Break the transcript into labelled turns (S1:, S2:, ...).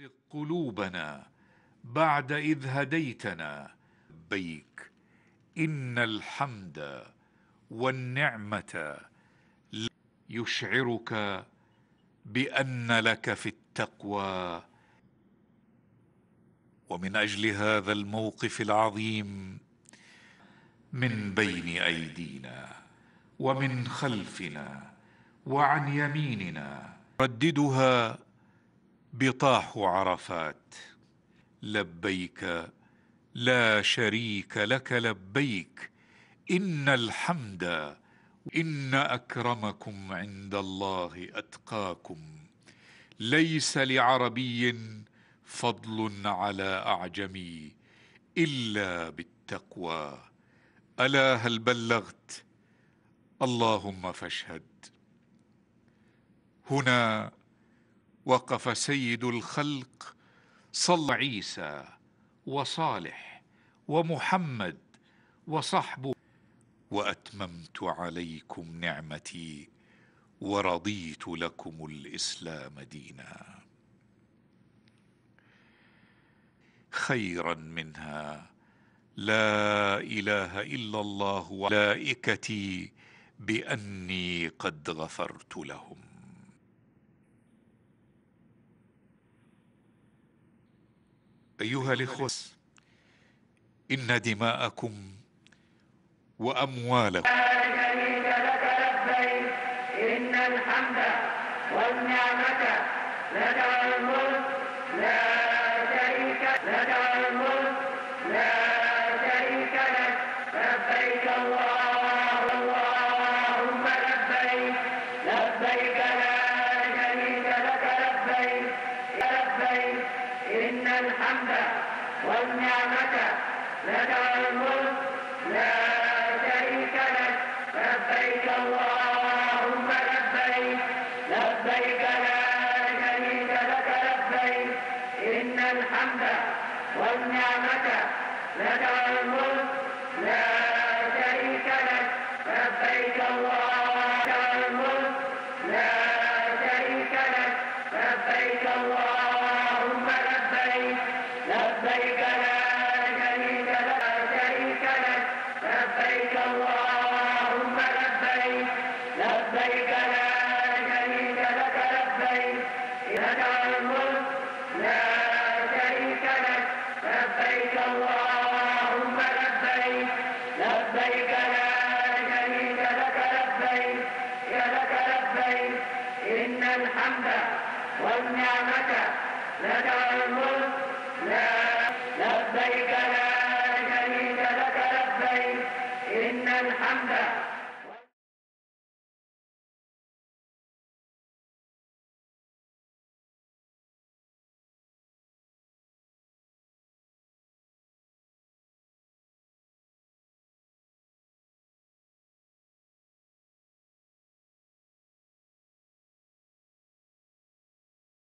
S1: تزغ قلوبنا بعد إذ هديتنا. لبيك إن الحمد والنعمة يشعرك بأن لك في التقوى. ومن أجل هذا الموقف العظيم من بين أيدينا ومن خلفنا وعن يميننا رددها بطاح عرفات: لبيك لا شريك لك لبيك إن الحمد إن أكرمكم عند الله أتقاكم. ليس لعربي فضل على أعجمي إلا بالتقوى. ألا هل بلغت؟ اللهم فاشهد. هنا وقف سيد الخلق صلى عيسى وصالح ومحمد وصحبه: وأتممت عليكم نعمتي ورضيت لكم الإسلام دينا. خيرا منها لا إله إلا الله وملائكتي بأني قد غفرت لهم. أيها الإخوة، إن دماءكم وأموالكم
S2: لا شريك لك لبيك إن الحمد والنعمة لك والملك لا شريك لك والملك لا شريك لك لبيك اللهم لبيك لبيك لا شريك لك لبيك لبيك إن الحمد والنعمة لك والملك لا شريك لك لبيك اللهم لبيك لبيك لا شريك لك لبيك إن الحمد والنعمة لك والملك لا شريك لك لبيك اللهم لا شريك لك لبيك اللهم لبيك لبيك لا شريك لك لبيك اللهم لبيك لبيك لا شريك لك لبيك لك الملك لا شريك لك لبيك اللهم لبيك لبيك لا شريك لك لبيك لبيك إن الحمد والنعمة لك والملك لا لبيك لا شريك لك لبيك إن الحمد